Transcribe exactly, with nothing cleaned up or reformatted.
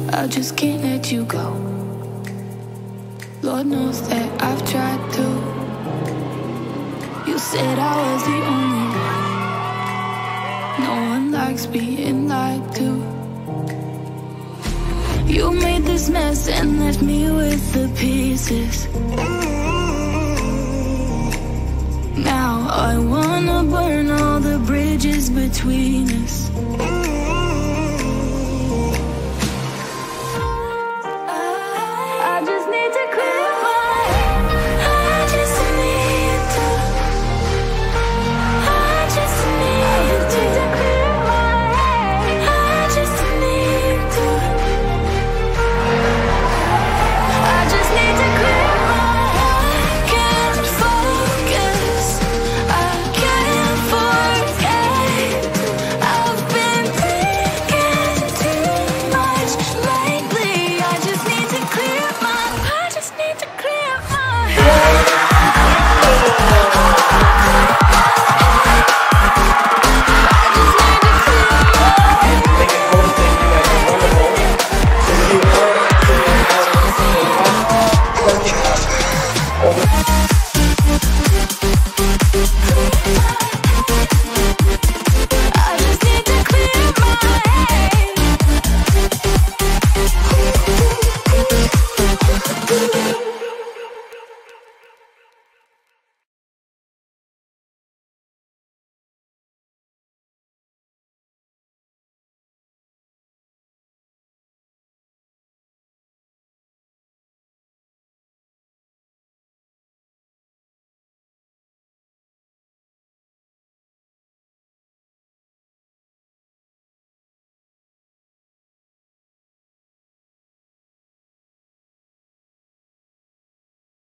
I just can't let you go. Lord knows that I've tried to. You said I was the only one. No one likes being lied to. You made this mess and left me with the pieces. Now I wanna burn all the bridges between us.